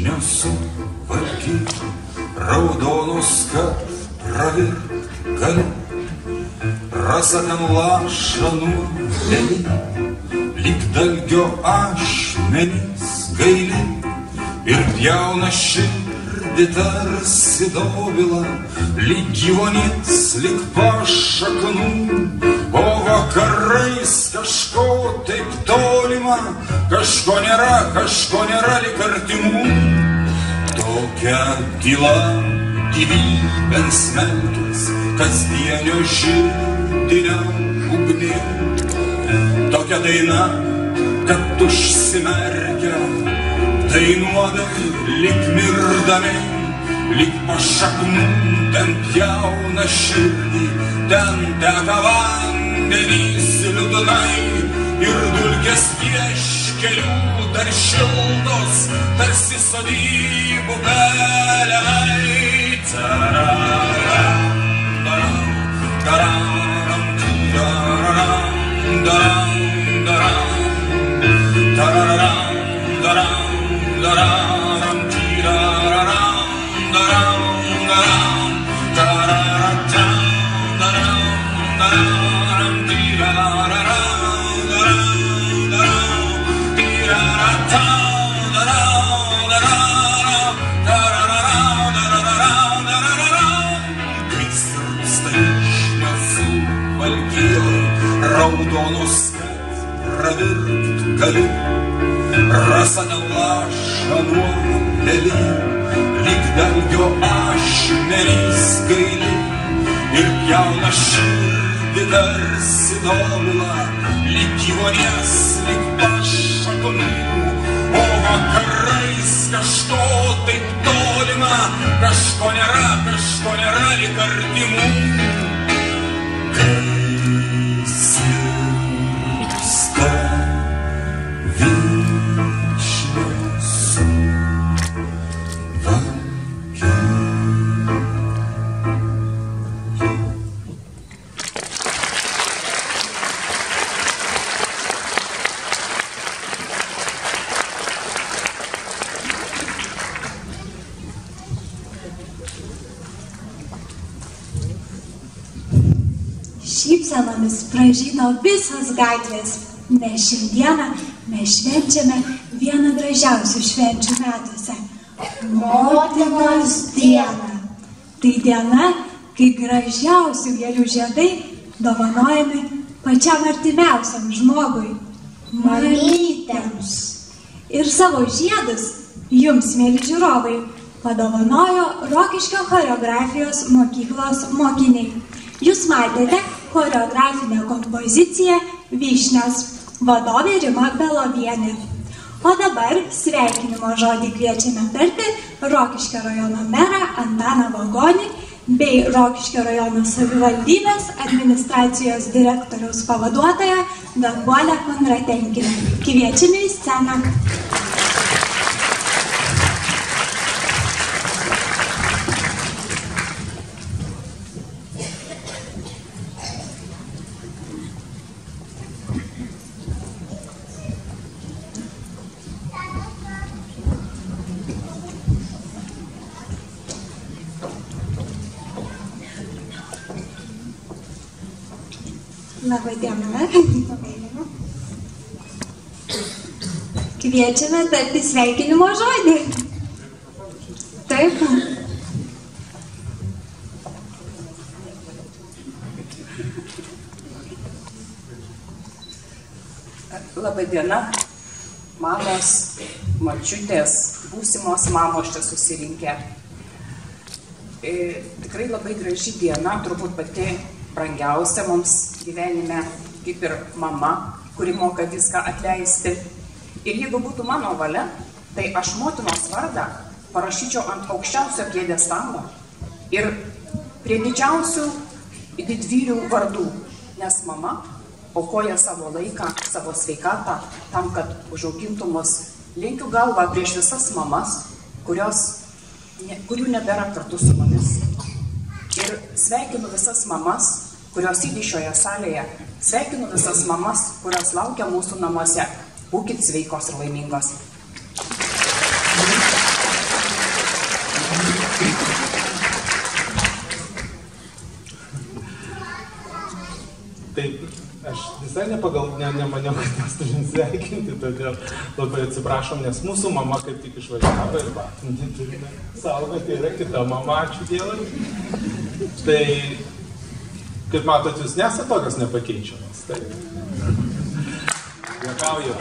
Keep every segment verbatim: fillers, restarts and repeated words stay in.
nesuvaldyt, raudonus, kad pravirt galiu. Rasa ten laša nuodėlį, lyg dalgio ašmenys gaili, ir pjauna širdį tarsi dobilą, lyg gyvonės, lyg pašaknų. O vakarais kažko taip tolima, kažko nėra, kažko nėra lyg artimų. Tokia tyla gyvybėn smelkis, kasdienio širdiniam ugnį. Tokia daina, kad užsimerkia, dainuodami, lyg mirdami, lyg pašaknų ten pjauna širdį, ten teka vandenys liūdnai ir dulkės vieškelių dar šiltos, tarsi sodybų pelenai. Tararam, daram, tararam, tararam, daram, daram, tararam, daram, dararam, tiraram, daram, daram, tararam, daram, daram, tiraram, daram, daram, tiraram, daram, daram, tararam, daram, daram. Kai sirpsta nesuvalkydoj, raudonus, kad pravirt galiu. Rasa nelaša nuodėlį, lyg dalgio ašmenys gaili, ir pjauna širdį tarsi dobilą, lyg gyvonės, lyg pašaknų. O vakarais kažko taip tolima, kažko nėra, kažko nėra lyg artimų. Kai sirpsta šypsenomis pražydo visos gatvės, nes šiandieną mes švenčiame vieną gražiausių švenčių metuose – Motinos dieną. Tai diena, kai gražiausių gėlių žiedai dovanojami pačiam artimiausiam žmogui – mamytėms. Ir savo žiedus jums, mėly žiūrovai, padovanojo Rokiškio choreografijos mokyklos mokiniai. Jūs matėte choreografinę kompoziciją Vyšnios, vadovė Rima Belovienė. O dabar sveikinimo žodį kviečiame tarti Rokiškio rajono merą Antaną Vagonį bei Rokiškio rajono savivaldybės administracijos direktoriaus pavaduotoją Danguolę Kondratenkinę. Kviečiame į sceną. Labą dieną. Kviečiame tarti sveikinimo žodį. Taip. Labą dieną. Mamos, močiutės, būsimos mamos čia susirinkę. E, tikrai labai graži diena, turbūt pati brangiausia mums gyvenime, kaip ir mama, kuri moka viską atleisti. Ir jeigu būtų mano valia, tai aš motinos vardą parašyčiau ant aukščiausio pjedestalo ir prie didžiausių didvyrių vardų, nes mama aukoja savo laiką, savo sveikatą tam, kad užaugintų mus. Lenkiu galvą prieš visas mamas, kurios, ne, kurių nebėra kartu su mumis. Ir sveikinu visas mamas, kurios sėdi šioje salėje. Sveikinu visas mamas, kurios laukia mūsų namuose. Būkit sveikos ir laimingos. visai nepagal, ne, nemaniau, kad mes turim sveikinti, todėl labai atsiprašom, nes mūsų mama kaip tik išvažiavo ir va, turime saugoti, yra kita mama, ačiū Dievui. Tai, kaip matot, jūs nesate tokios nepakeičiamas. Tai juokauju.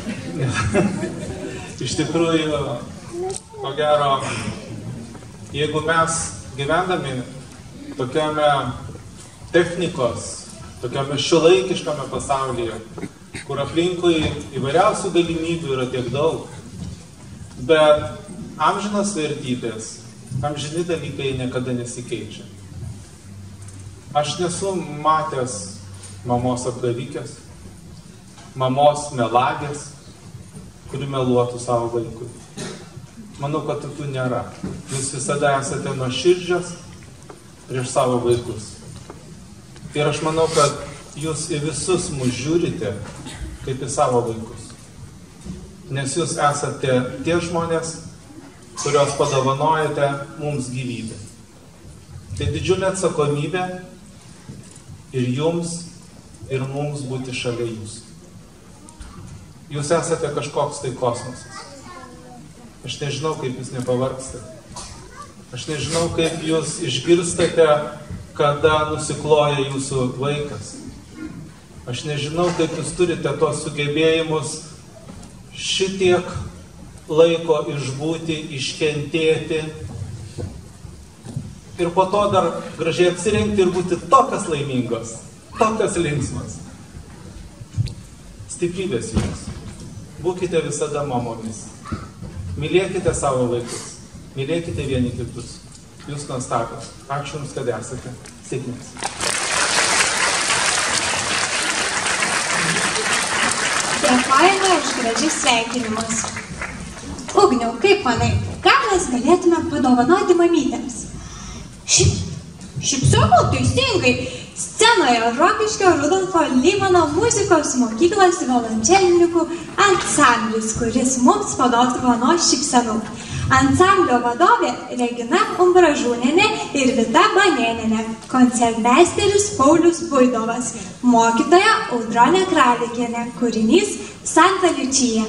Iš tikrųjų, ko gero, jeigu mes gyvendami tokiame technikos, tokiame šiuolaikiškame pasaulyje, kur aplinkui įvairiausių galimybių yra tiek daug, bet amžinos vertybės, amžini dalykai niekada nesikeičia. Aš nesu matęs mamos apgavikės, mamos melagės, kuri meluotų savo vaikui. Manau, kad tokių nėra. Jūs visada esate nuoširdžios prieš savo vaikus. Ir aš manau, kad jūs į visus mus žiūrite kaip į savo vaikus. Nes jūs esate tie žmonės, kurios padovanojate mums gyvybę. Tai didžiulė atsakomybė ir jums, ir mums būti šalia jūsų. Jūs esate kažkoks tai kosmosas. Aš nežinau, kaip jūs nepavargstate. Aš nežinau, kaip jūs išgirstate, kada nusikloja jūsų vaikas. Aš nežinau, kaip jūs turite tos sugebėjimus šitiek laiko išbūti, iškentėti ir po to dar gražiai apsirengti ir būti tokias laimingos, tokias linksmas. Stiprybės jums. Būkite visada mamomis. Mylėkite savo vaikus. Mylėkite vieni kitus. Jūs nuostabios. Ačiū Jums, kad esate. Sėkmės. Dėkojame už gražius sveikinimus. Ugniau, kaip manai, ką mes galėtume padovanoti mamytėms? Šiaip, šiaip sakau teisingai, scenoje Rokiškio Rudolfo Lymano muzikos mokyklos violončelininkų ansamblis, kuris mums padovanojo šypsenų. Ansamblio vadovė Regina Umbražūnienė ir Vita Banėnienė, koncertmeisteris Paulius Buidovas, mokytoja Audronė Kralikienė, kūrinys Santa Liučija.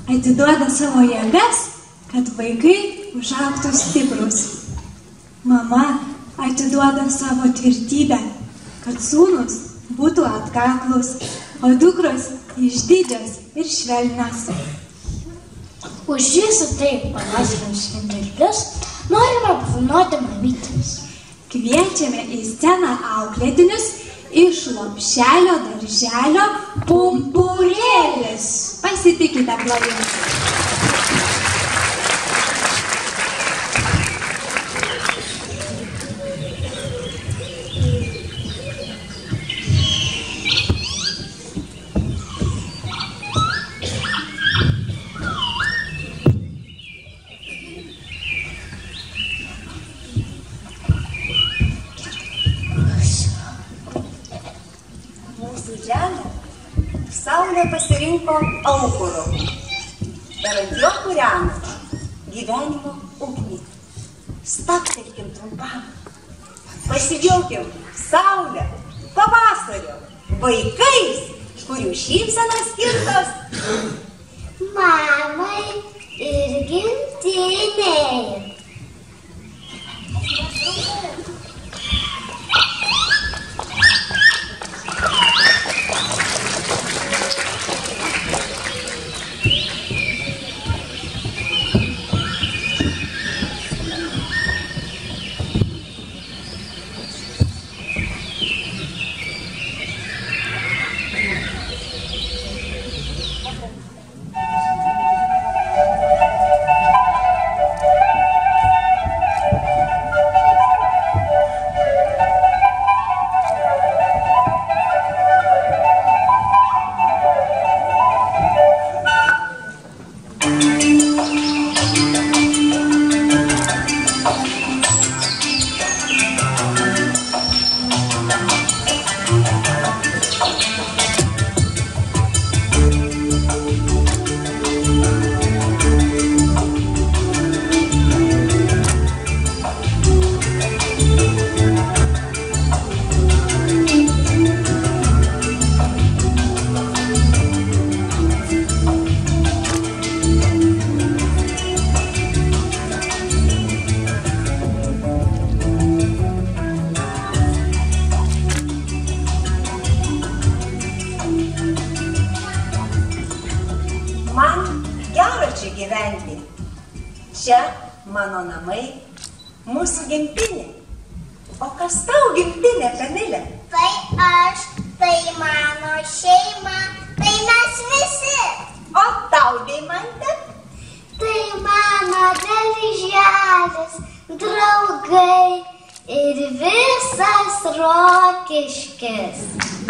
atiduoda savo jėgas, kad vaikai užaugtų stiprus. Mama atiduoda savo tvirtybę, kad sūnus būtų atkaklus, o dukros išdidžios ir švelnios. Už visą tai pavasarinius šventelius norime apdovanoti mamytėms. Kviečiame į sceną auklėtinius iš Lopšelio darželio Pumpurėlis. Pasitikite plojimais. Saulė pasirinko aukuro ir ant jo kūrena gyvenimo ugnį. Stabtelkim trumpam, pasidžiaukim saulę, pavasario, vaikais, kurių šypsenos skirtos mamai ir gimtinei. Čia mano namai, mūsų gimtinė. O kas tau gimtinė, Kamilė? Tai aš, tai mano šeima, tai mes visi. O tau, Deimante? Tai mano darželis, draugai ir visas Rokiškis.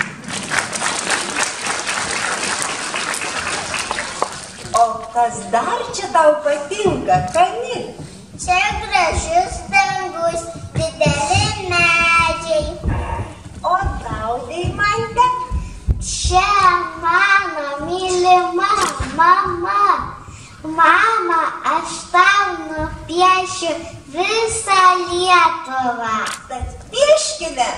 O kas dar čia tau patinka, Kamilė? Čia gražus dangus, dideli medžiai. O tau, Deimante? Čia mano mylima mama. Mama, aš tau nupiešiu visą Lietuvą. Tad pieškime.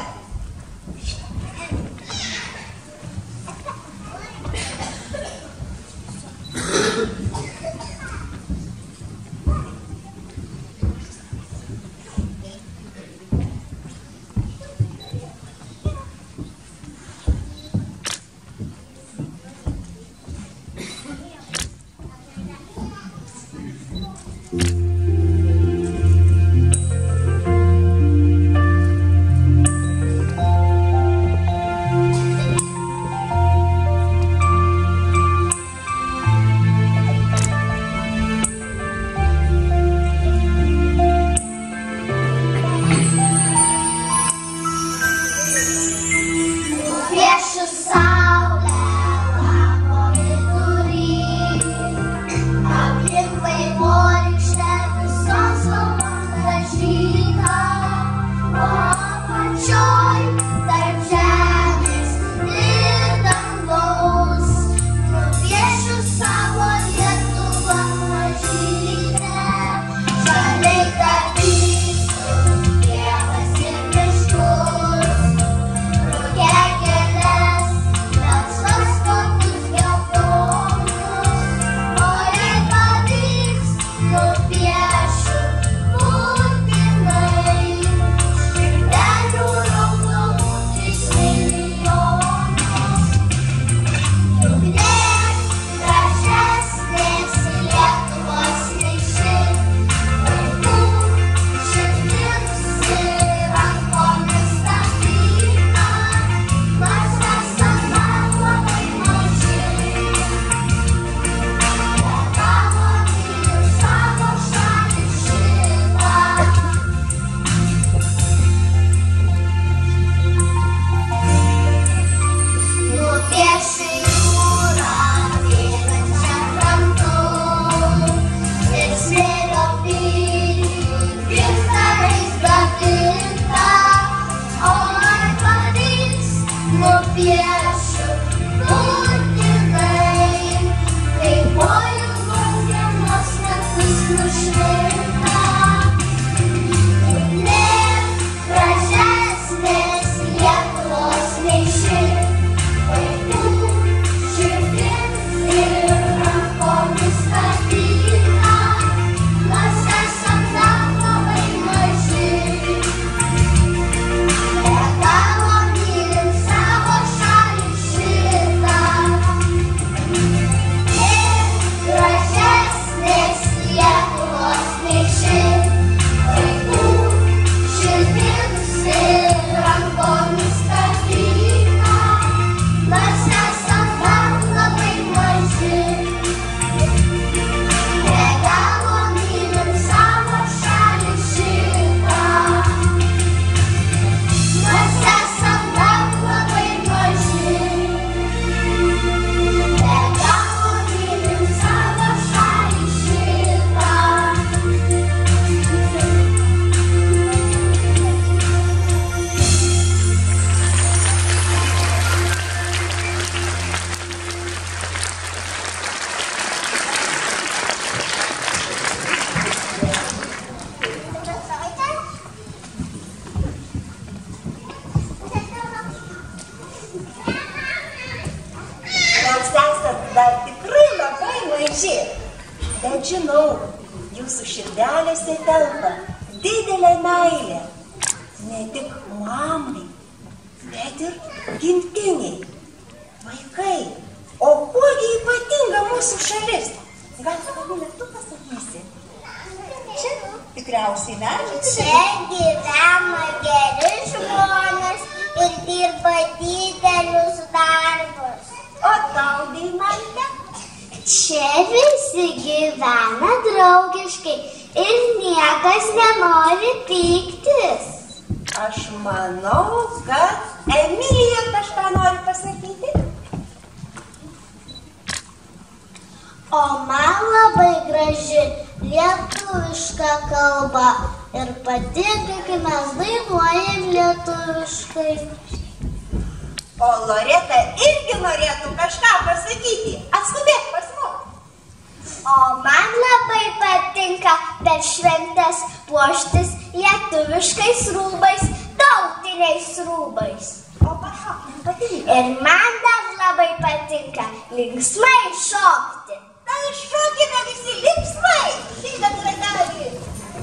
žinau, jūsų širdelėse telpa didelė meilė. Ne tik mamai, bet ir gimtiniai. Vaikai, o kuogi ypatinga mūsų šalis? Gal, Kamilė, tu pasakysi? Čia tikriausiai medžiai. Čia gyvena geri žmonės ir dirba didelius darbus. O tau, Deimante? Čia visi gyvena draugiškai ir niekas nenori pyktis. Aš manau, kad Emilija kažką nori pasakyti. O man labai graži lietuviška kalba ir patinka, kai mes dainuojam lietuviškai. O Loreta irgi norėtų kažką pasakyti. Atskubėk pas mus. O man labai patinka per šventes puoštis lietuviškais rūbais, tautiniais rūbais. O palauk, man patinka. Ir man dar labai patinka linksmai šokti. Tai šokime visi linksmai. Šiandien yra dalį.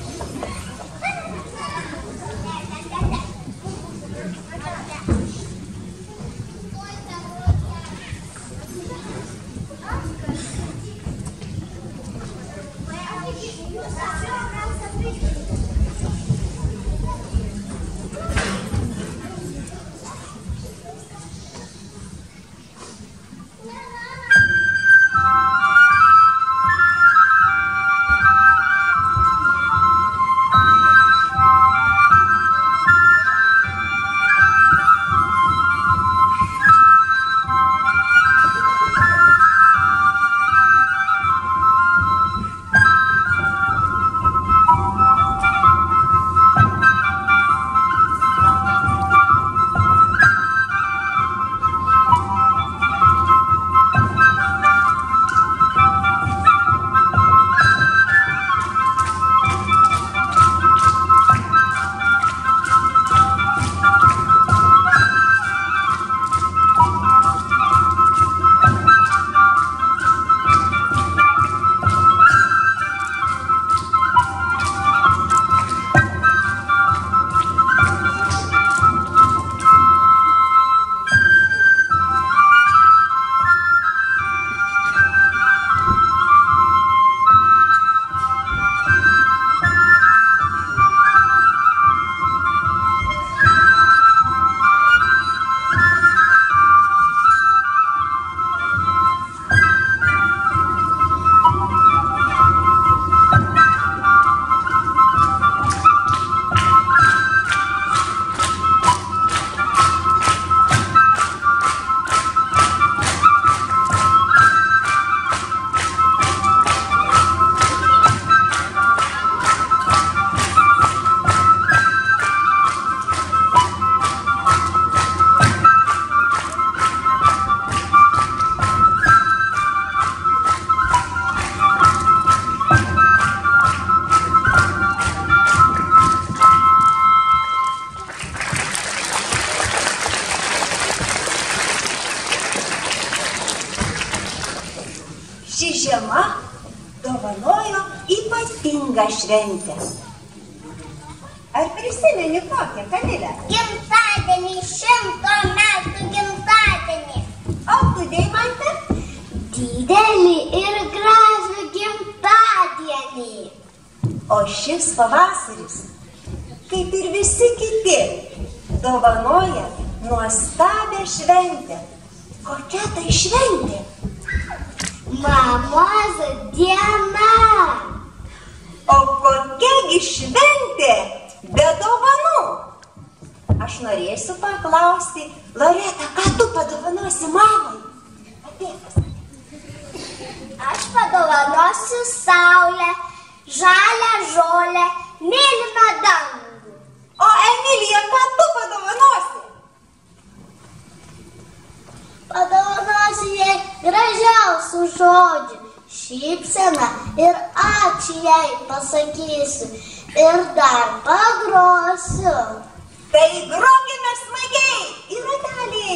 Ši žiema dovanojo ypatingą šventę. Ar prisimeni kokią, Kamilė? Gimtadienį, šimto metų gimtadienį. O tu, Deimante? Didelį ir gražų gimtadienį. O šis pavasaris, kaip ir visi kiti, dovanoja nuostabią šventę. Kokia tai šventė? Mamos diena. O kokiagi šventė be dovanų? Aš norėsiu paklausti, Loreta, ką tu padovanosi mamai? Ateik. Aš padovanosiu saulę, žalią žolę, mėlyną dangų. O Emilija, ką tu padovanosi? Padovanosiu jai gražiausių žodžių, šypseną ir ačiū jai pasakysiu ir dar pagrosiu. Tai grokime smagiai į ratelį.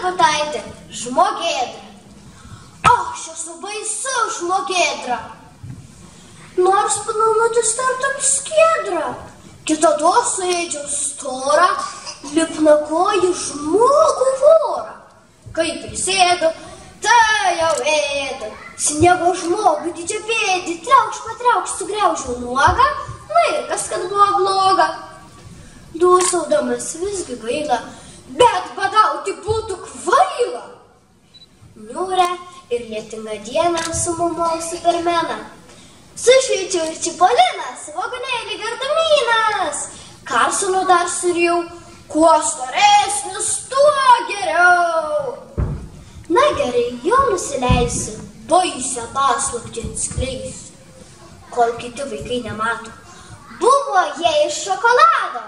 narkotaitė, žmogėdra. Aš esu baisu žmogėdra. Nors panaudoti startam skiedrą, kitados suėdžiau storą, lipnakojį žmogų vorą. Kai prisėdu, tai jau ėdu. Sniego žmogų didžią pėdį, triaukš patriaukš, sugriaužiau nuogą, na ir kas, kad buvo bloga. Dūsaudamas visgi gaila, bet badauti būtų kvaila. Niūrę ir lietingą dieną sumumau supermeną. Sušveičiau ir Čipoliną, svogūnėlį gardamynas. Karsono dar surijau, kuo storesnis, tuo geriau. Na gerai, jau nusileisiu, baisią paslaptį atskleisiu. Kol kiti vaikai nemato, buvo jie iš šokolado.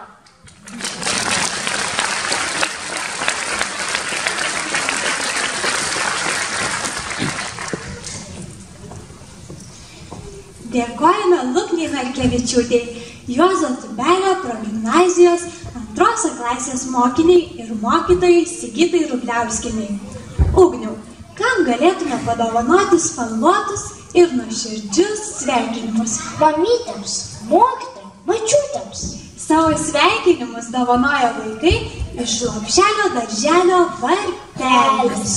Dėkojame Luknei Narkevičiūtei, Juozo Tubelio progimnazijos antros klasės mokiniai ir mokytojai Sigitai Rubliauskienei. Ugniau, kam galėtume padovanoti spalvotus ir nuoširdžius sveikinimus? Mamytėms, mokytojams, mačiutėms. Savo sveikinimus dovanoja vaikai iš Lopšelio darželio Varpelis.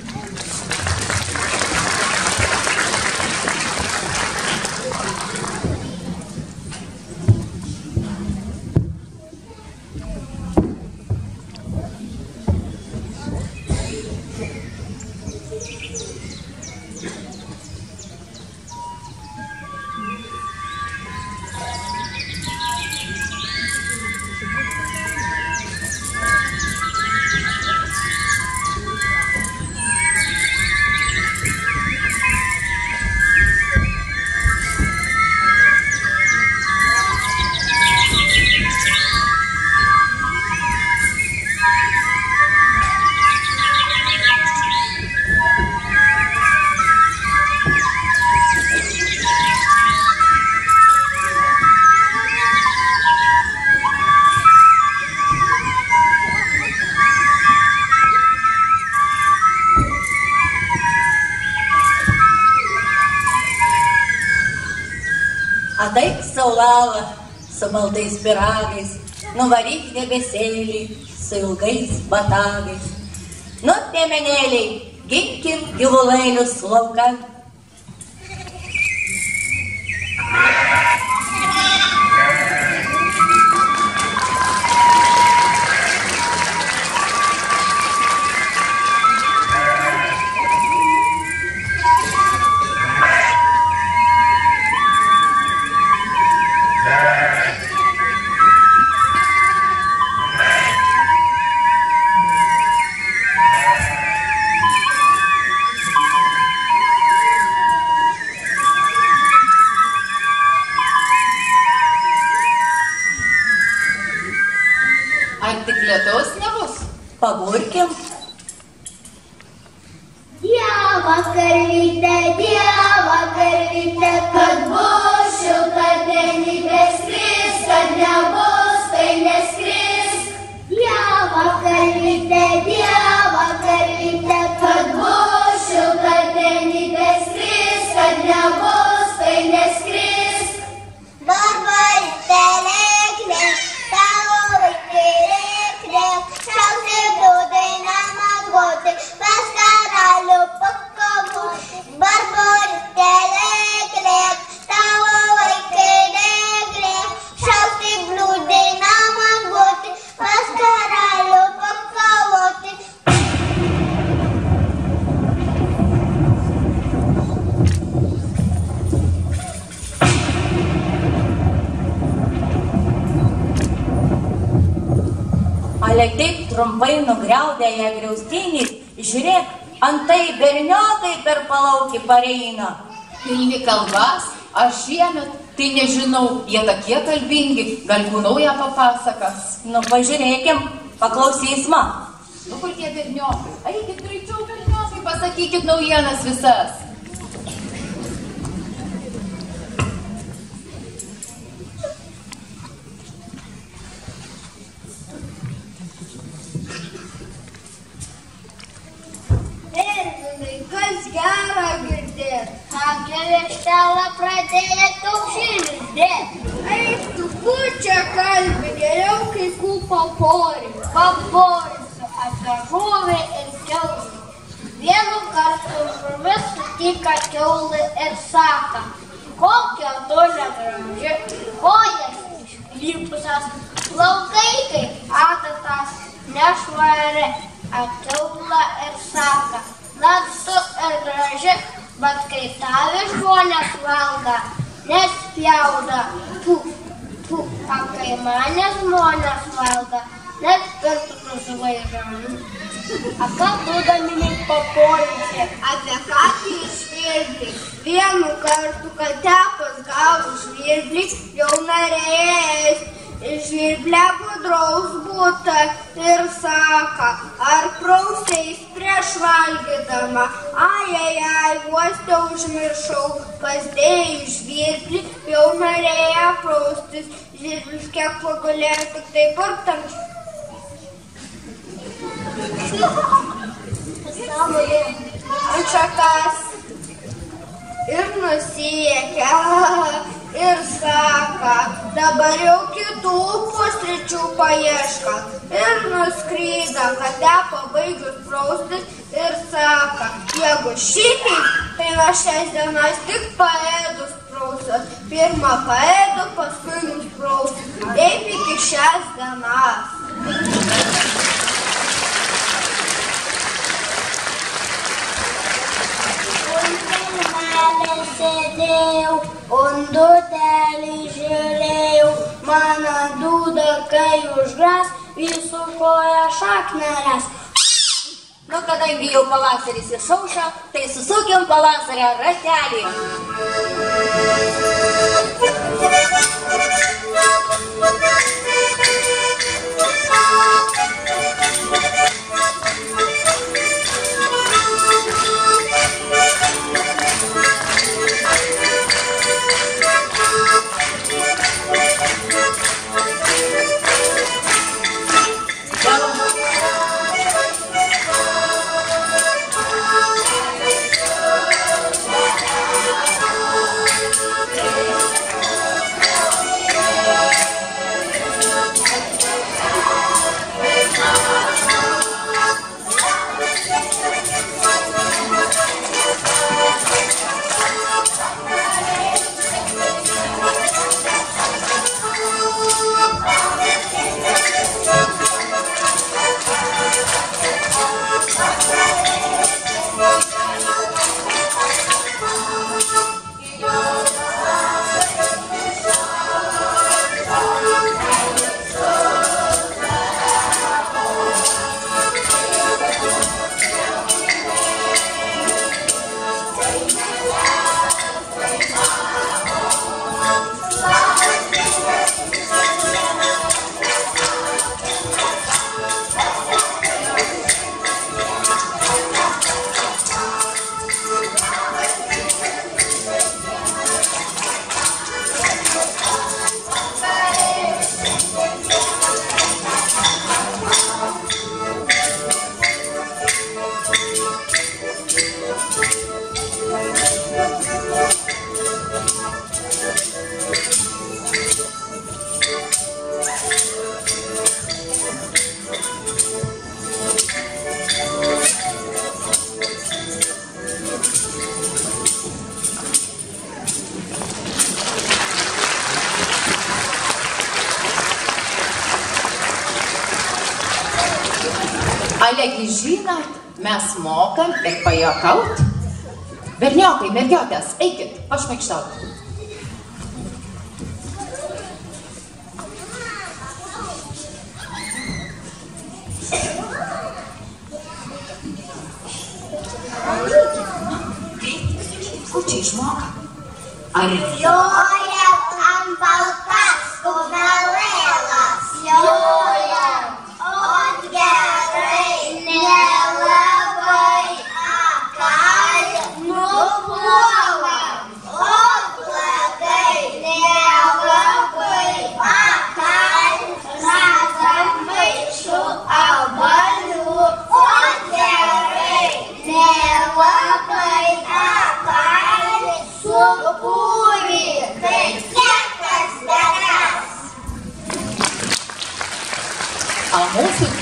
Adaik saulala su baltais pyragais, nuvaryk debesėlį su ilgais batagais. Nu, piemenėliai, ginkim gyvulėlius laukan. Paburkim. Dieva karvyte, Dieva karvyte, kad bus šilta dienybė skris, kad nebus, tai neskris. Dieva karvyte, Dieva karvyte, kad bus šilta dienybė skris, kad nebus, tai neskris. Barbaryte lėknė, tavo vaikai rėknė, šauksi grūdai namagoti, pas karalių pakabūti. Barbaryte lėknė, tavo vaikai rėknė, šauksi grūdai namagoti, pas karalių pakabūti. Ale taip trumpai nugriaudė ją griaustinį, žiūrėk, antai berniokai per palaukį pareina. Pilni kalbas, aš šiemet, tai nežinau, jie tokie kalbingi, galbūt naują papasakas. Nu, pažiūrėkim, paklausys man. Nu, kur tie berniokai? Eikit greičiau, berniokai, pasakykit naujienas visas. ir, tokia vištelė pradėjo kiaušinius dėti. Eik, tu kur čia kalbi, geriau kai kų papori. Paporysiu apie žuvį ir kiaulį. Vienu kartu žuvis sutika kiaulį ir sako, kokia tu negraži, kojas išklypusios, plaukai kaip adatas, nešvari, akiaula ir sako, nors tu ir graži, bet kai tavi žmonės valga, nespjauda, tu, tu, o kai mane žmonės valga, net pirktų nusilaižami. A ką tu Dominik paporysi? Apie ką tai žvirblį? Vienu kartu, kad tepas gavo žvirblį, jau norėjęs žvirblę gudraus būta ir sako, ar prausiais prieš valgydama. Ai, ai, ai, vos te užmiršau, pas dėjai žvirblį, jau norėjo praustis. Žvirblis kiek pagulėjo, tik tai purktamčiau. Ant šakas ir nusiekia ir sako, dabar jau kitų pusryčių paieška. Ir nuskryda, kad te pabaigus praustis ir sako, jeigu šitaip, tai nuo šias dienas tik paėdus prausios. Pirmą paėdu, paskui nusprausiu. Taip iki šias dienas. Sėdėjau, undutelį žiūrėjau, mano dūda, kai užgras, visų koja šakneres. Nu, kadangi jau pavasaris išaušo, tai susukim pavasario ratelį. Alegi žinot, mes mokam ir pajuokaut. Berniokai, mergiotės, eikit, pašmaikštaut. Kur čia išmoka? Ar... Jojam ant baltas kumelėlas, jojam, ot gerai, nelabai akali, nupuolam, ot blogai, nelabai akali, radam maišų abalių, ot gerai, nelabai akali.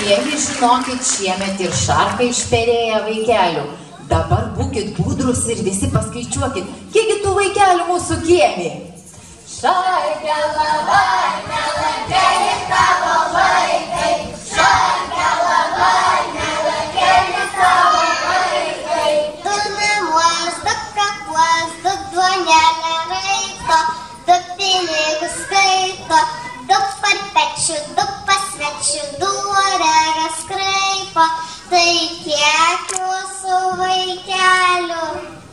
kiekgi žinokit, šiemet ir šarkai išperėję vaikelių. Dabar būkit budrus ir visi paskaičiuokit, kiekgi tų vaikelių mūsų kiemi. Šarke labai nelankeli tavo vaikai, šarke labai nelankeli tavo vaikai. Du namuos, du kapuos, du duonelę raito, du pinigus skaito, du parpečių, du pasvečių, du orelę skraipo. Tai kiek mūsų vaikelių?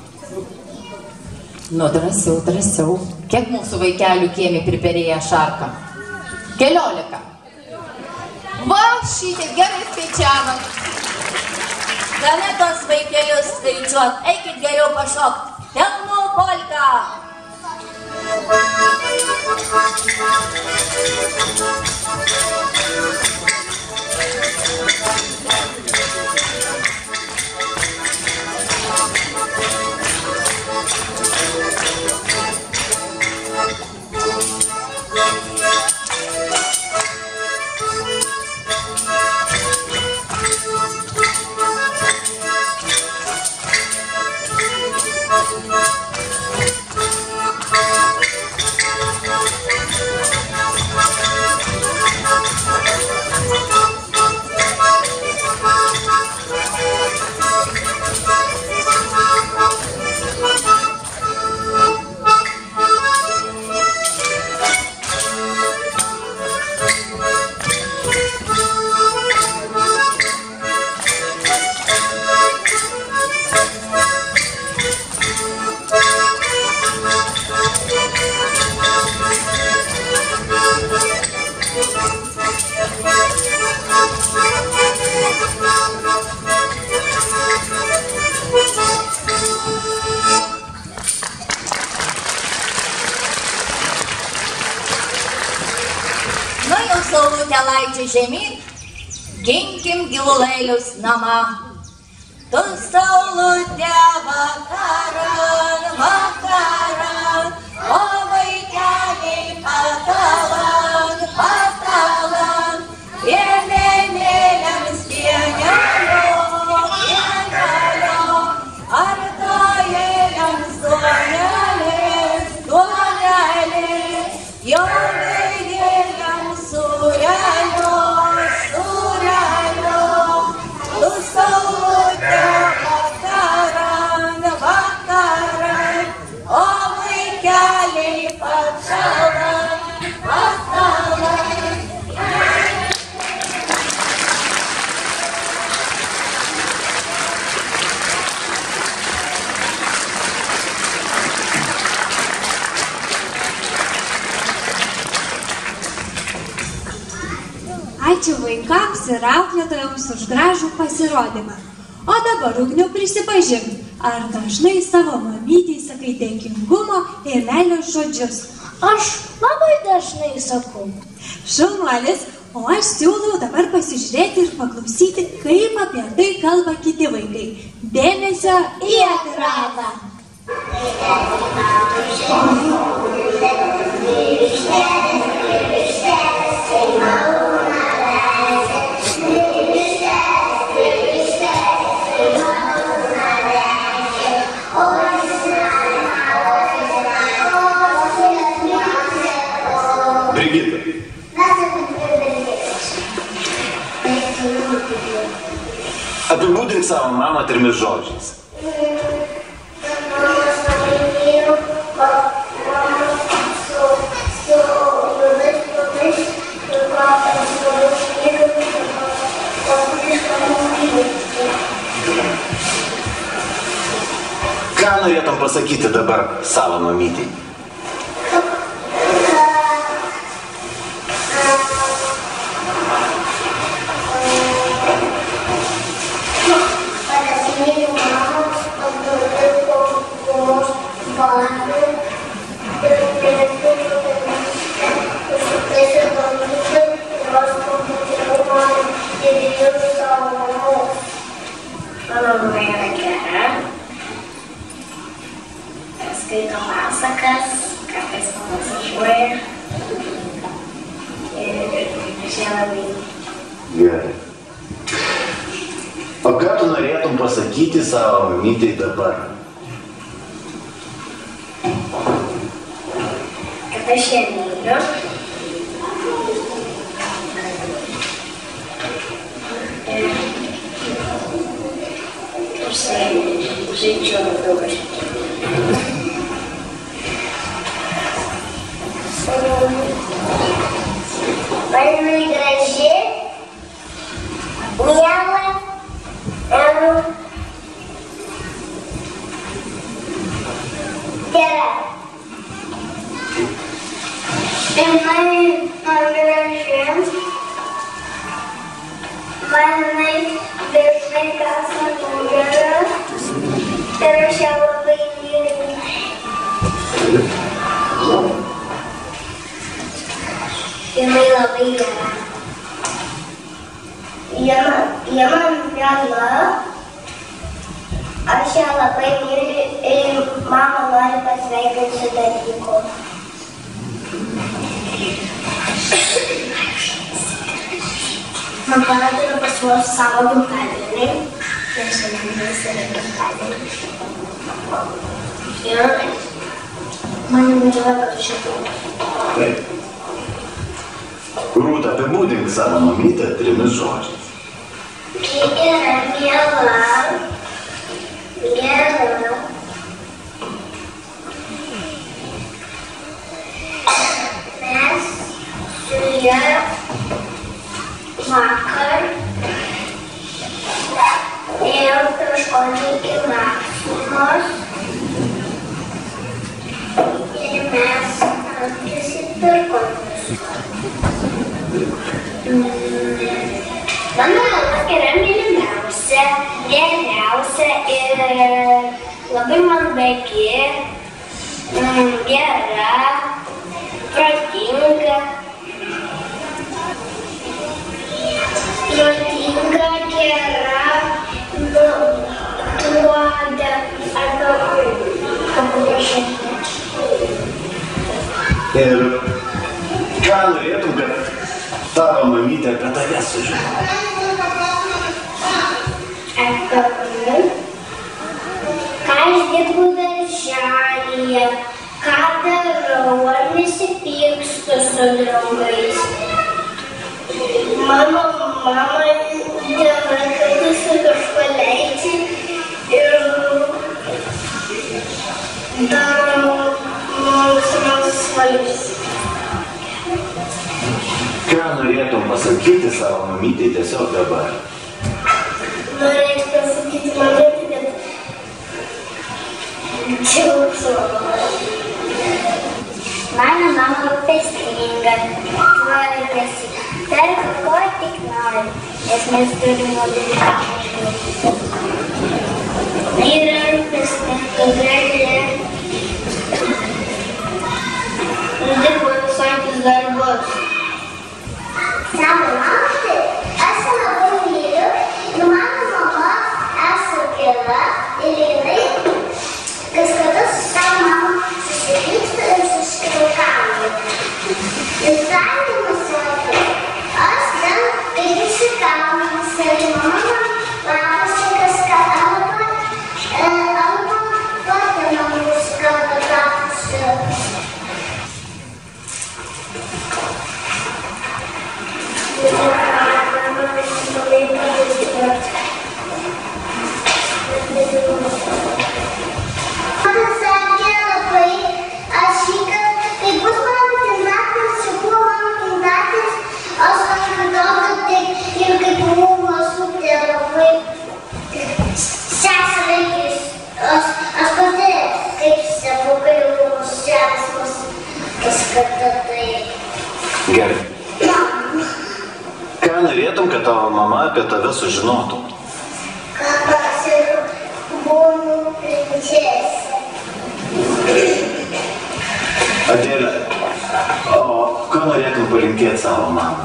Nu, drąsiau, drąsiau. Kiek mūsų vaikelių kiemi priperėję šarką? Keliolika. Va, šitiek gerai skaičiavat. Gana tos vaikelius skaičiuot, eikit geriau pašokt. Telnų polka. Laidžiai žemyn, ginkim gyvulėlius namą. Tu saulutė vakaran, vakaran, o vaikeliai patalan, patalan, piemenėliams pienelio, pienelio, ar tojėliams duonelės, duonelės, jau vėlėliams surelio, surelio, tu saulutė vakaran, vakaran, o vaikeliai patalan, patalan. Ačiū vaikams ir auklėtojams už gražų pasirodymą. O dabar, Ugniau, prisipažink, ar dažnai savo mamytei sakai dėkingumo ir meilės žodžius? Aš labai dažnai sakau. Šaunuolis, o aš siūlau dabar pasižiūrėti ir paklausyti, kaip apie tai kalba kiti vaikai. Dėmesio į ekraną. Brigita. Apibūdink savo mamą trimis žodžiais. Ką norėtum pasakyti dabar savo mamytei? Skaito pasakas, kartais pamasažuoja ir čia labai. Gerai. O ką tu norėtum pasakyti savo mamytei dabar? Kad aš ją myliu. Ir žaidžiu daug aš. Man jinai graži, miela ir gera. Jinai man graži, man jinai dažnai kasa nugarą ir aš ją labai myliu. Jinai labai gera. Jie man miela, aš ją labai myliu ir mama nori pasveikinti su dalyku. Man parodė pasiruošti savo gimtadienį, nes šiandien yra gimtadienį. Ir man įvažiuoja kartu šitą. Taip. Rūta, apibūdink savo mamytę trimis žodžiais. Gera, miela, gera. Mes su ja vakar ėjom kažkokį iki Maksimos ir mes prisipirkom. Mano mama yra mylimiausia, geriausia ir labai mandagi, gera, protinga. Protinga, gera, duoda arba panašiai. Ir ką norėtum, kad tavo mamytė apie tave sužinotų? Apie mane? Ką aš dirbu darželyje, ką darau, ar nesipykstu su draugais. Mano mama diena, kad esu kažko leidži ir daro mums mums valys. Ką norėtum pasakyti savo mamytei tiesiog dabar? Norėčiau pasakyti mamytei, kad džiaugsmo. Mano mama rūpestinga, tvarkosi, perka ko tik nori, nes mes turim labai ką. Yra rūpestinga, graži. Dirbo visokius darbus. Savo mamą, aš labai myliu, nu mano mama esu gera ir jinai kas kada su savo mama susipyksta ir susitraukauja. Ir galima sakyti, aš ten kaip išsikaunas ir mama matosi kažką arba arba pati mama išsikauta tapusi. Mama sakė labai, aš šį kartą, tai bus mano gimtadienis, čia buvo mano gimtadienis, aš kažkodėl, kad tai ir kaip buvo sutė labai seserai, aš pati kaip stebukai buvo seseras, kas kartą tai. Gerai. Ką norėtum, kad tavo mama apie tave sužinotų? Kad aš ir būnu princesė. Adėlė, o ką norėtum palinkėti savo mamą?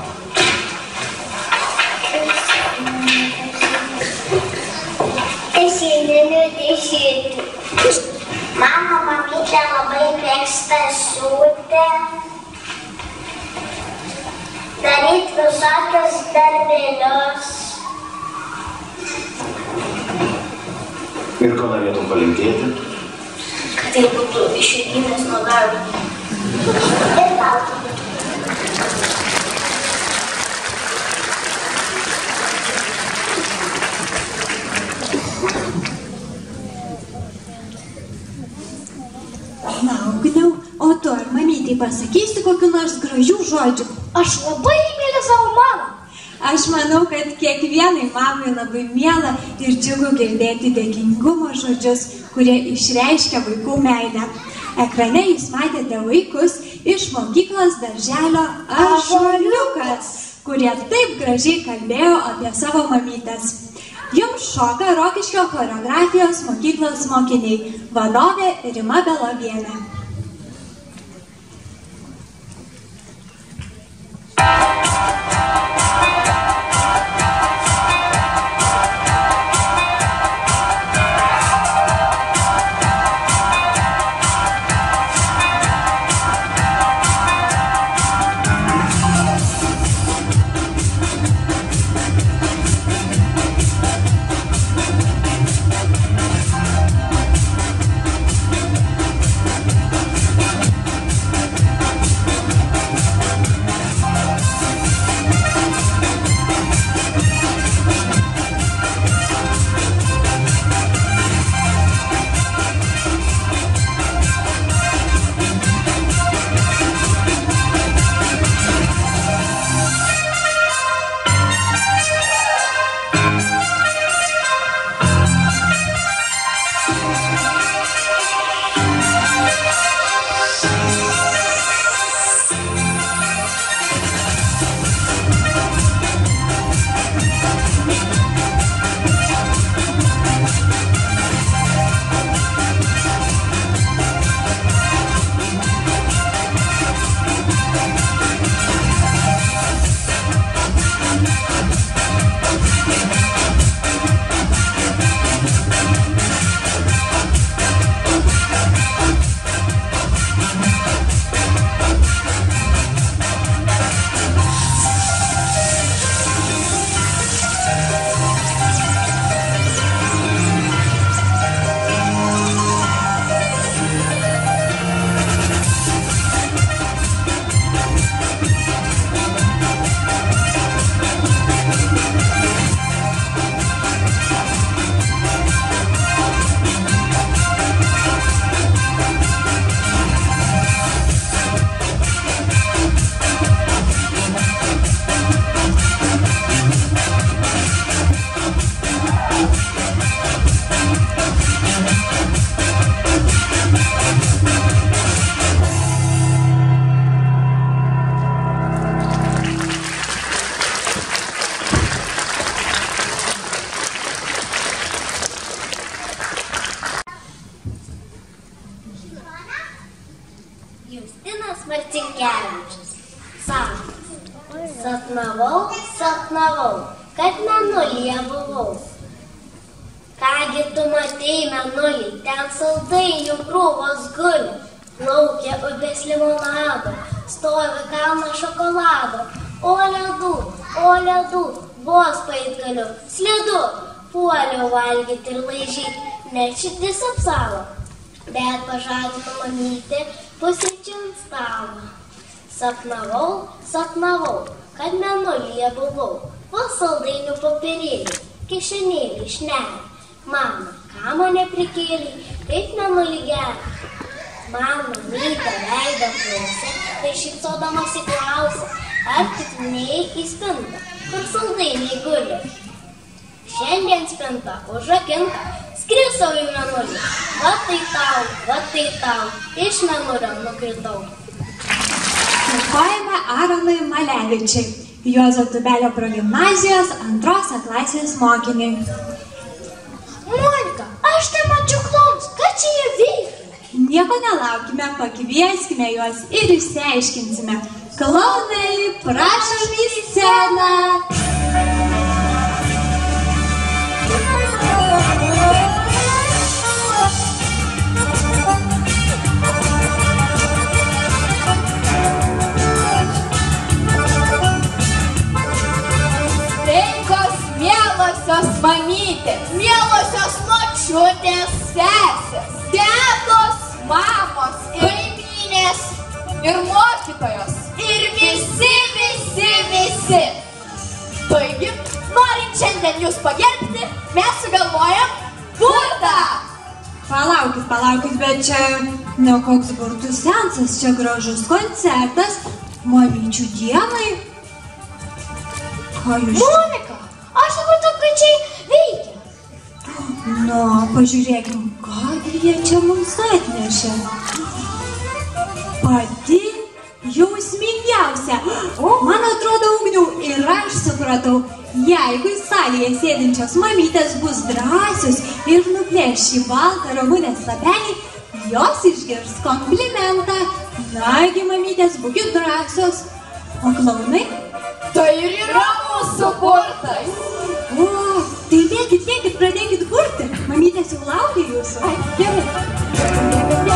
Dešininių dešinį. Mano mamytė labai mėgsta siūti, daryti visokius darbelius. Ir ko norėtum palinkėti? Kad tai būtų išėjimas nuo darbo. Ir tau. Na, Ugniau, o tu ar mamytei pasakysi kokiu nors gražių žodžių? Aš labai myliu savo mamą. Aš manau, kad kiekvienai mamai labai miela ir džiugu girdėti dėkingumo žodžius, kurie išreiškia vaikų meilę. Ekrane jūs matėte vaikus iš mokyklos darželio Ąžuoliukas, kurie taip gražiai kalbėjo apie savo mamytes. Jums šoka Rokiškio choreografijos mokyklos mokiniai, vadovė Rima Belovienė. Justinas Marcinkevičius sako, sapnavau, sapnavau, kad mėnulyje buvau. Kągi tu matei mėnulį, ten saldainių krūvos guli, plaukia upės limonado, stovi kalnas šokolado, o ledų, o ledų, vos paeit galiu, slidu, puoliau valgyti ir laižyti, net širdis apsavo, bet pažadino mamytė pusryčių ant stalo. Sapnavau, sapnavau, kad mėnulyje buvau, vos saldainių popierėlį, kišenėlį šnelį. Mama, ką mane prikėlė, kaip mėnulį gerą. Man mamytė veidą klausė, tai šypsodamas įklausė, ar tik neį į spintą, kur saldainiai guli. Šiandien spinta užrakinta, skrisau į mėnulį, va tai tau, va tai tau, iš mėnulio nukritau. Dėkojame Aronui Malevičiui, Juozo Tubelio progimnazijos antros klasės mokiniai. Monika, aš tai mačiau klounus, ką čia jie veikia? Nieko nelaukime, pakvieskime juos ir išsiaiškinsime. Klounai, prašom į sceną. Sveikos, mielosios mamytės, mielosios močiutės. ir mokytojos, ir visi, visi, visi. Taigi, norint šiandien jūs pagerbti, mes sugalvojam burtą. Palaukit, palaukit, bet čia ne koks burtų seansas, čia gražus koncertas mamyčių dienai. Ką jūs... Monika, aš supratau, kad čia veikia. Na, pažiūrėkim, ką jie čia mums atnešė. Pati jausmingiausia. Man atrodo, Ugniau, ir aš supratau, jeigu salėje sėdinčios mamytės bus drąsios ir nuplėš šį baltą ramunės lapelį, jos išgirs komplimentą. Nagi, mamytės, būkit drąsios. O klaunai? Tai ir yra mūsų burtas. O, tai bėkit, bėkit, pradėkit burti. Mamytės jau laukia jūsų. Ai, gerai.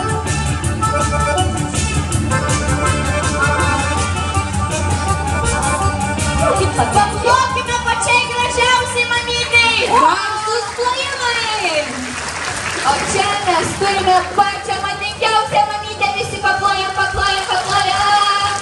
Paplokime pačiai gražiausiai mamytei. Garsūs plojimai. O čia mes turime pačią madingiausią mamytę. Visi paplojam, paplojam, paplojam.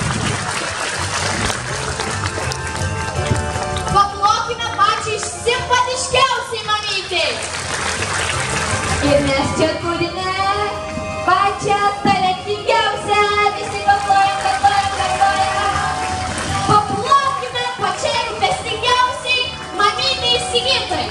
Paplokime pačiai simpatiškiausiai mamytei. Ir mes čia turime pačią talentingiausią. Visi paplojam, paplojam, paplojam. Paplokime pačiai rūpestingiausiai mamytei Sigitai.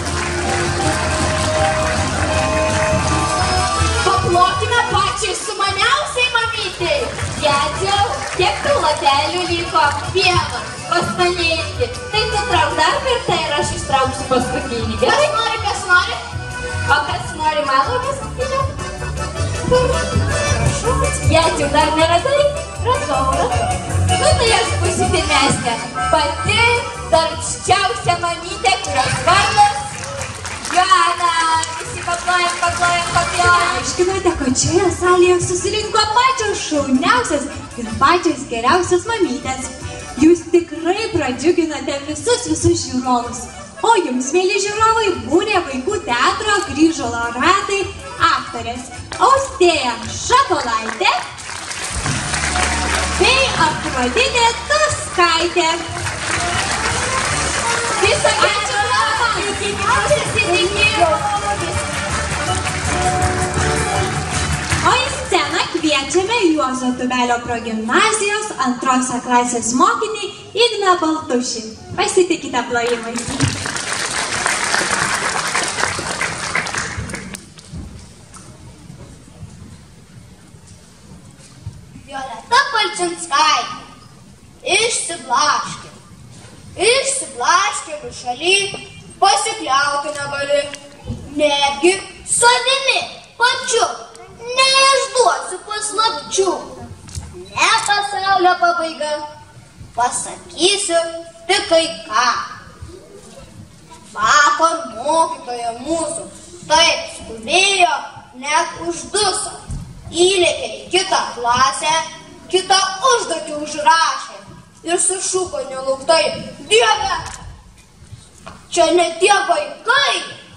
Paplokime pačiai sumaniausiai mamytei. Jadžiau, kiek tų lapelių liko? Vienas. Pasmanėti. Tai tu trauk dar kartą ir aš ištrauksiu paskutinį. Kas Gerai? nori, kas nori? O kas nori mano paskutinio? Jadžiau, dar neradai? Radau, radau. Nu, tai aš būsiu pirmesnė. Pati darbščiausia mamytė, kurios vardas Joana. Visi paplojam, paplojam, paplojam. Aiškinote, kad šioje salėje susirinko pačios šauniausias ir pačios geriausias mamytės. Jūs tikrai pradžiuginote visus visus žiūrovus. O jums, mėly žiūrovai, būrė vaikų teatro Kryžo laureatai aktorės Austėja Šapolaitė bei Afroditė Tuskaitė. Visą ačiū mamą. Iki susitikimo. O į sceną kviečiame Juozo Tumelio progimnazijos antrosios klasės mokinį Igną Baltušį. Pasitikite plojimais. Violeta Palčinskaitė. Išsiblaškė. Išsiblaškė šaly, pasikliauti negali. Netgi savimi pačiu. Neišduosiu paslapčių. Ne pasaulio pabaiga. Pasakysiu tik kai ką. Vakar mokytoja mūsų taip skubėjo, net užduso. Įlėkė į kitą klasę, kitą užduotį užrašė ir sušuko nelauktai: Dieve, čia ne tie vaikai.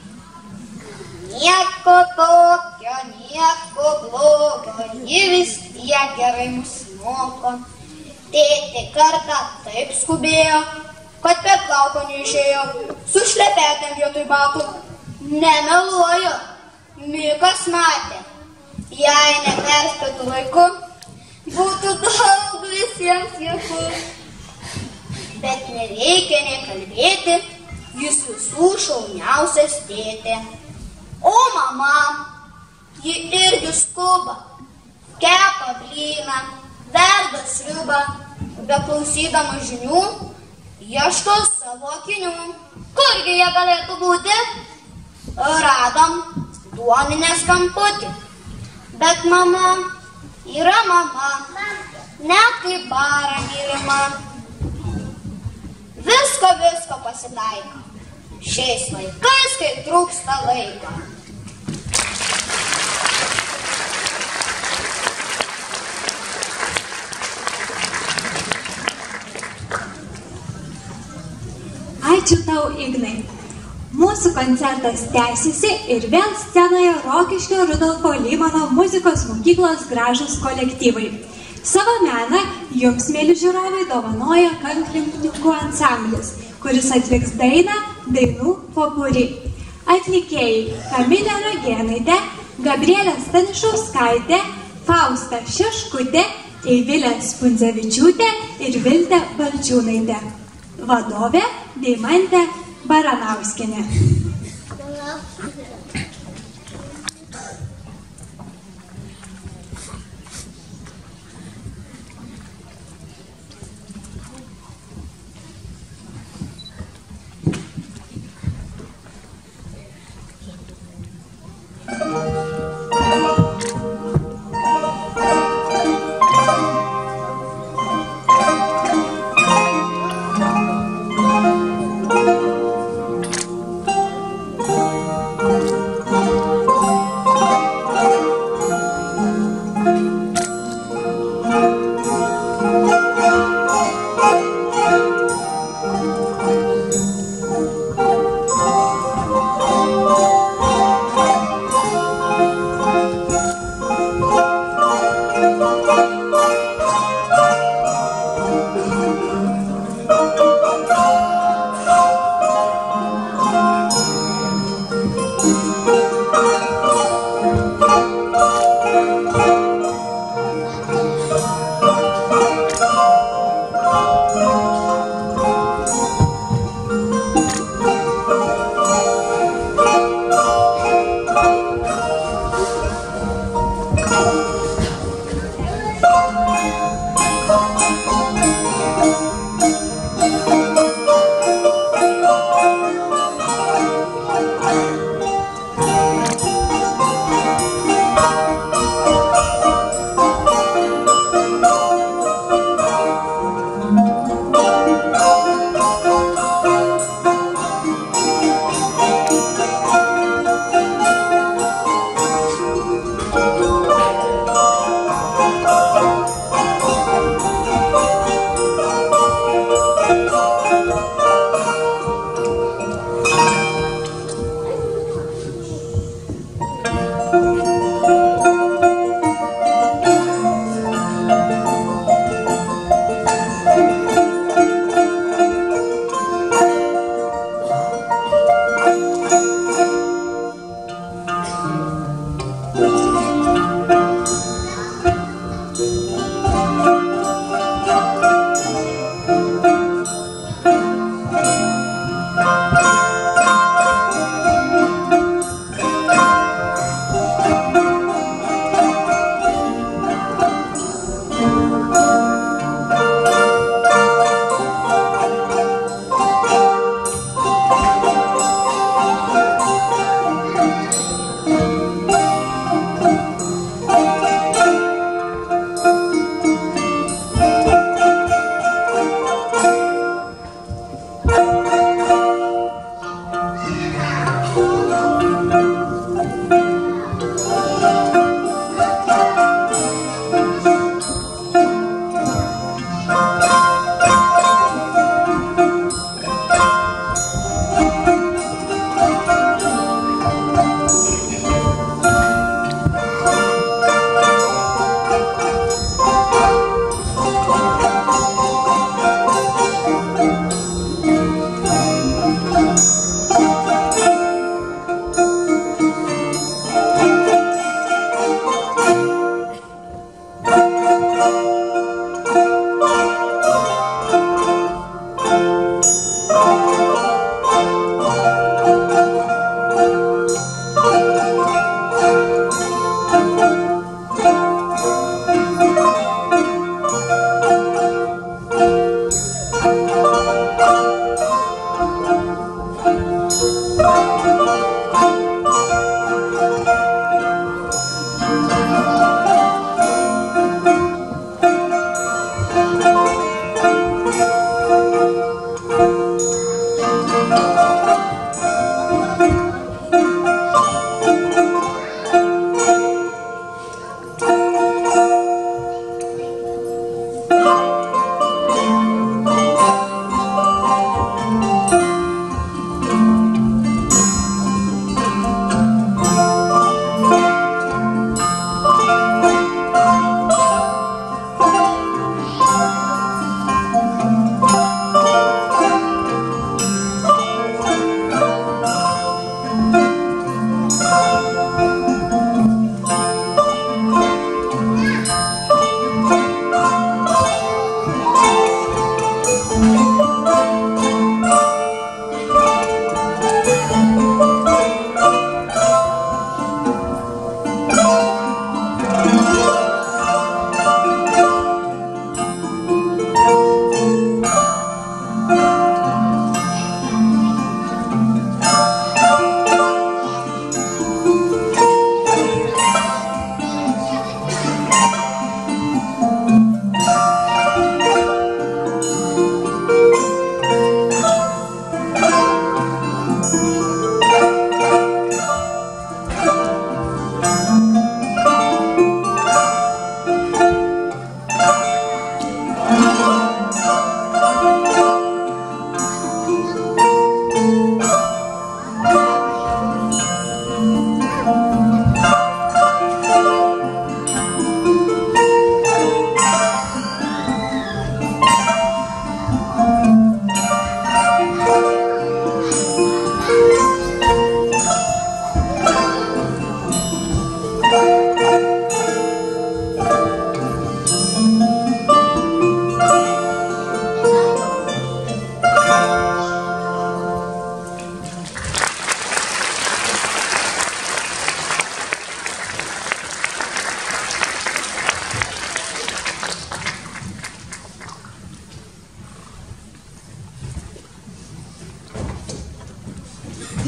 Nieko tokio, nieko blogo, ji vis tiek gerai mus moko. Tėtė kartą taip skubėjo, kad per plauko neišėjo, su šlepetėm vietoj batų. Nemeluoju, Mikas matė. Jei neperspėtų laiku, būtų daug visiems juokų. Bet nereikia nekalbėti, jis visų šauniausias tėtė. O mama, ji irgi skuba, kepa blyną, verda sriubą, beklausydama žinių, ieško savo akinių. Kurgi jie galėtų būti? Radom duoninės kamputį. Bet mama yra mama, net kaip bara mylima. Visko, visko pasitaiko. Šiais laikais, kai trūksta laiko. Ačiū tau, Ignai. mūsų koncertas tęsiasi ir vėl scenoje Rokiškio Rudolfo Lymano muzikos mokyklos gražūs kolektyvai. Savo meną jums, mėly žiūrovai, dovanoja kanklininkų ansamblis, kuris atliks dainą Dainų popuri. Atlikėjai Kamilė Ragėnaitė, Gabrielė Stanišauskaitė, Fausta Šeškutė, Eivilė Spundzevičiūtė ir Viltė Balčiūnaitė. Vadovė Deimantė Baranauskienė.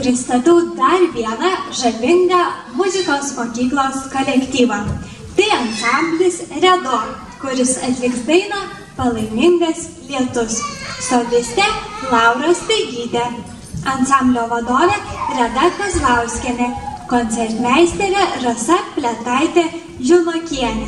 pristatau dar vieną žavingą muzikos mokyklos kolektyvą. Tai ansamblis Redo, kuris atliks dainą Palaimingas lietus. Solistė Laura Staigytė, ansamblio vadovė Reda Kazlauskienė, koncertmeisterė Rasa Pletaitė Junokienė.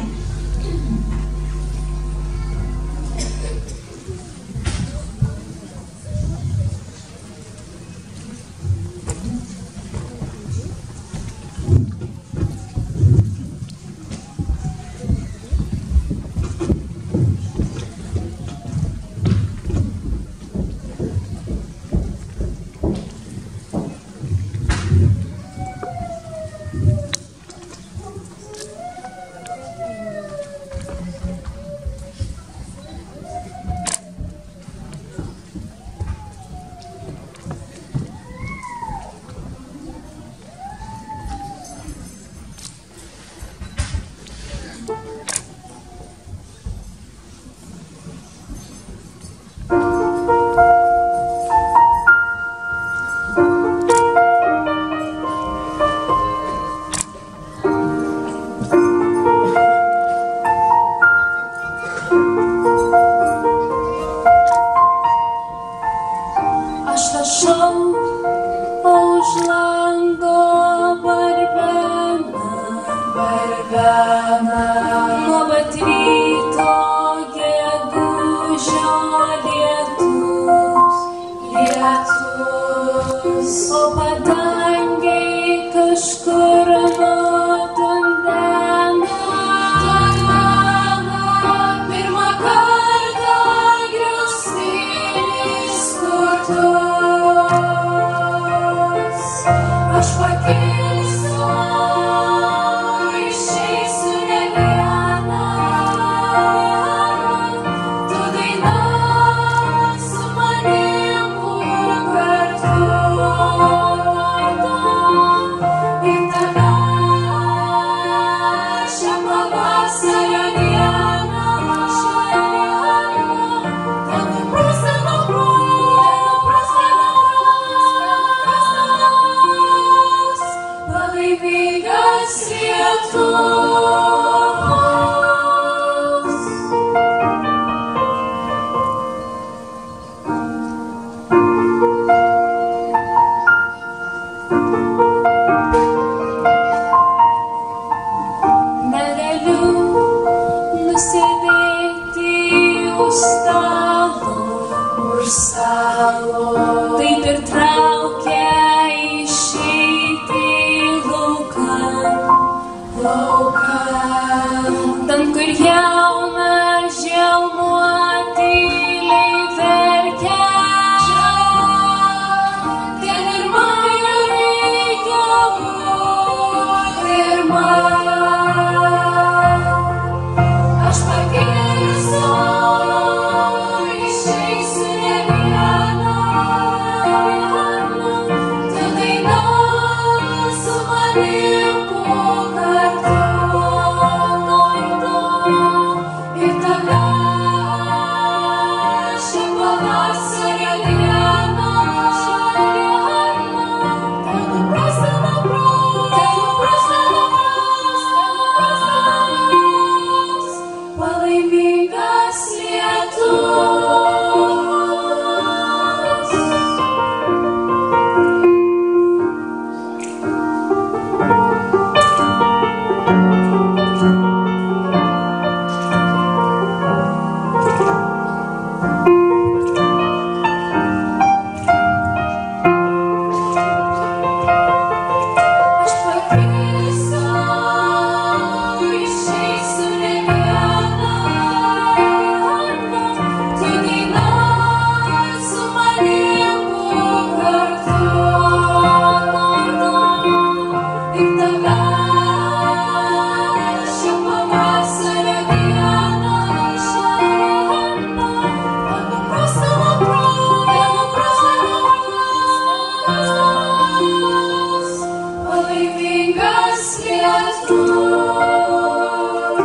Palaimingas lietus.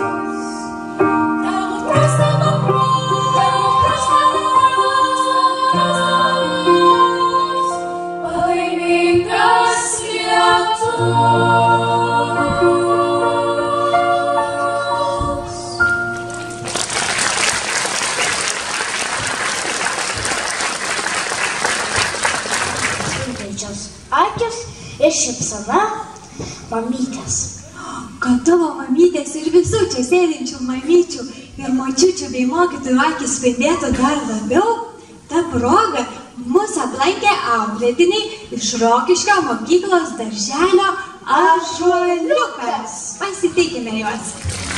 ir šypsena mamytės. Kad tavo mamytės ir visų čia sėdinčių mamyčių ir močiučių bei mokytojų akis spindėtų dar labiau, ta proga mus aplankė auklėtiniai iš Rokiškio mokyklos darželio Ąžuoliukas. Pasitikime juos.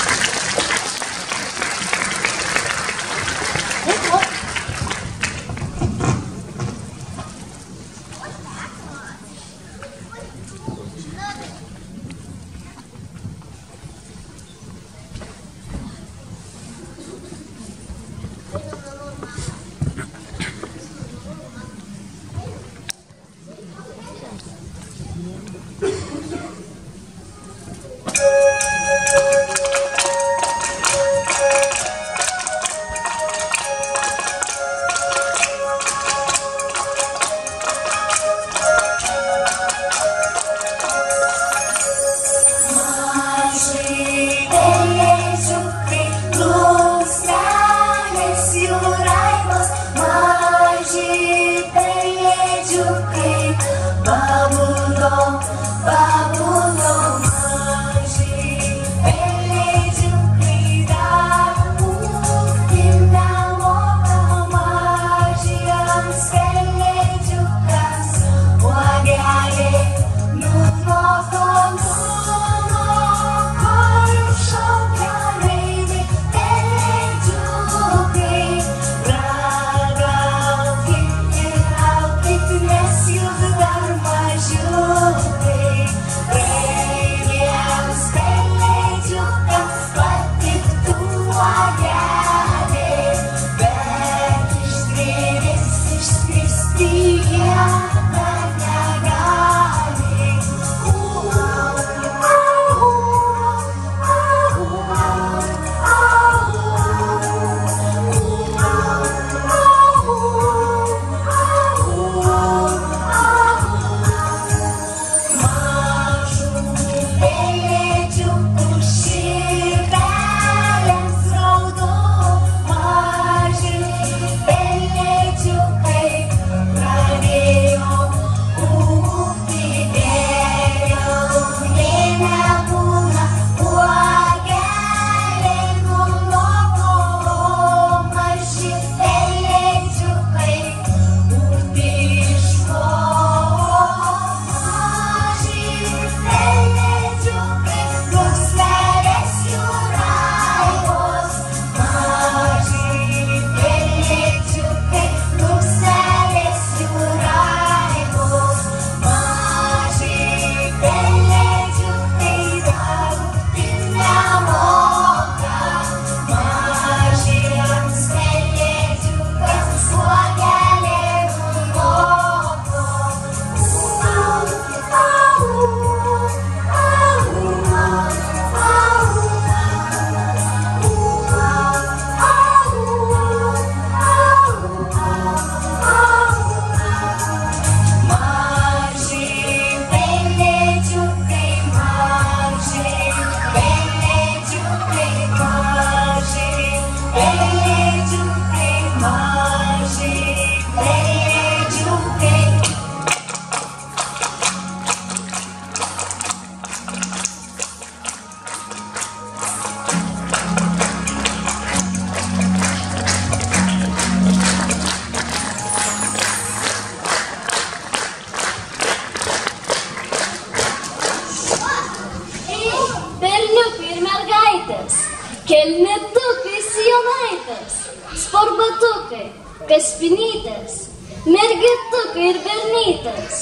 Kelnetukai, sijonaitės, sportbatukai, kaspinytės, mergitukai ir bernytės.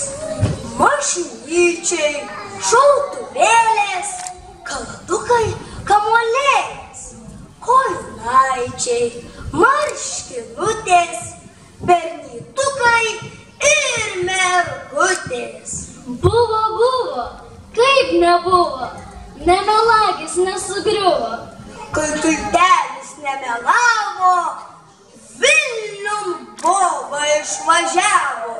Mašinyčiai, šautuvėlės, kalatukai, kamuolėlės, kojinaičiai, marškinutės, bernytukai ir mergutės. Buvo, buvo, kaip nebuvo, nemelagis nesugriuvo. Kai kiltelis nemelavo, Vilnium bova išvažiavo.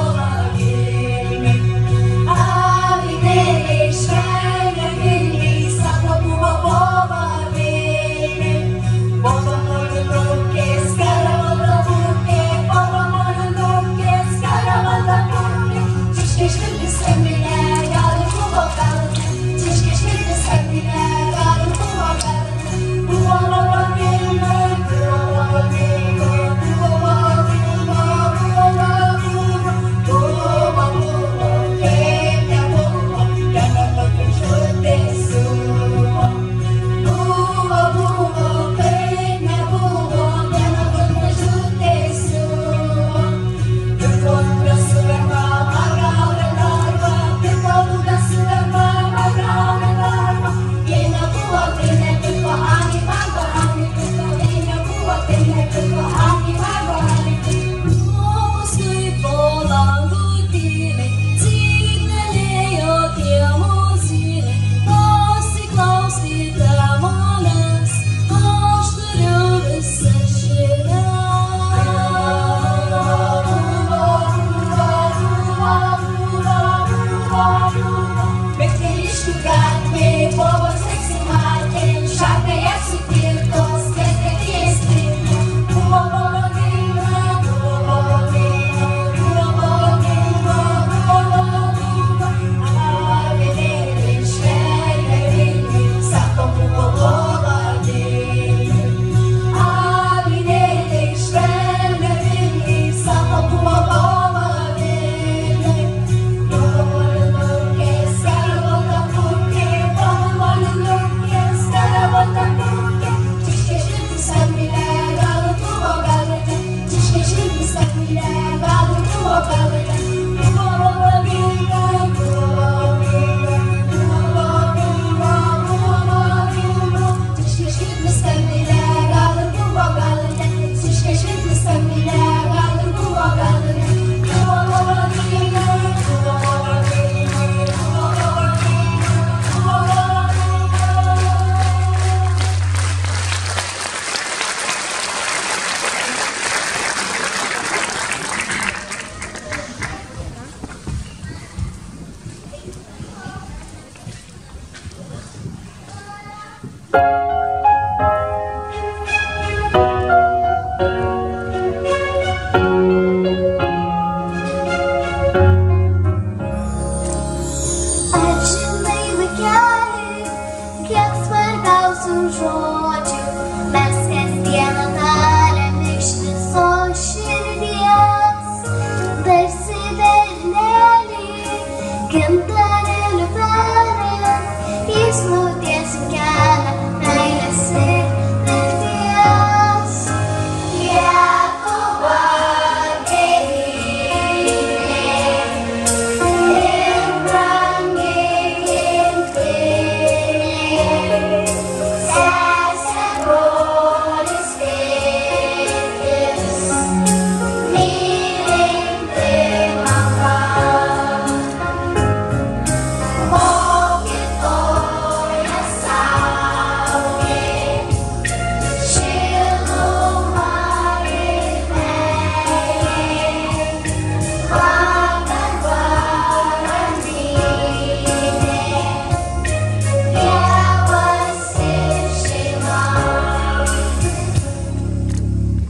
Avinėliai švelnia Vilniai,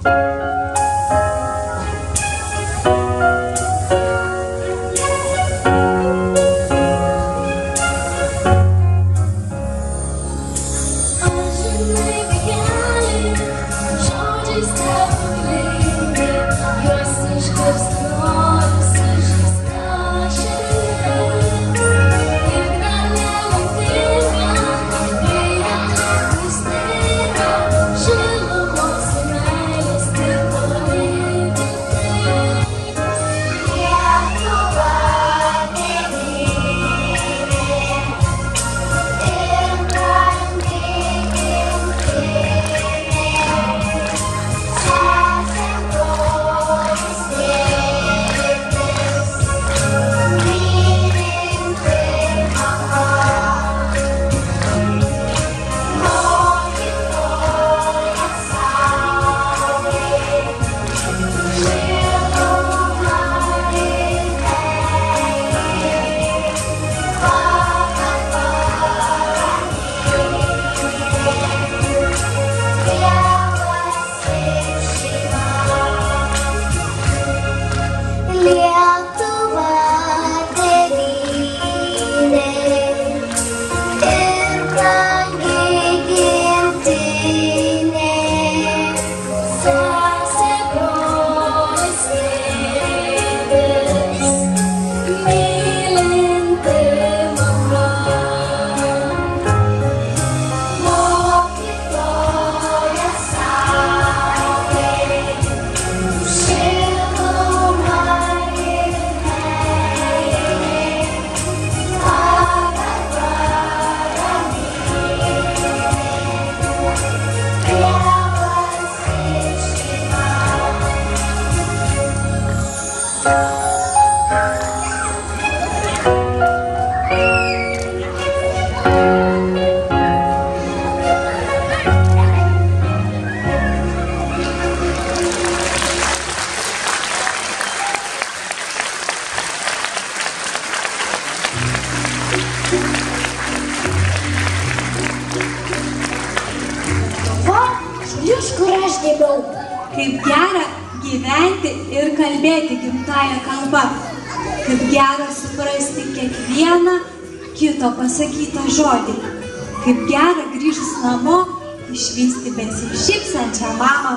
Kaip gera gyventi ir kalbėti gimtąją kalbą. Kaip gera suprasti kiekvieną kito pasakytą žodį. Kaip gera grįžus namo, išvysti besišypsančią mamą.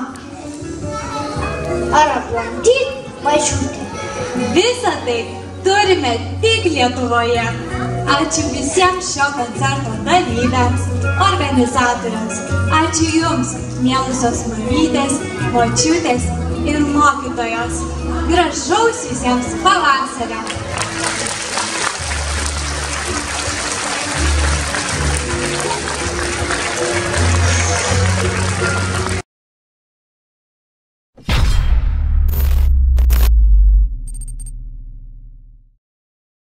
Ar aplankyti mažiutį? Visą tai turime tik Lietuvoje. Ačiū visiems šio koncerto dalyviams, organizatoriams. Ačiū Jums, mielusios mamytės, močiutės ir mokytojos. Gražaus visiems pavasario. You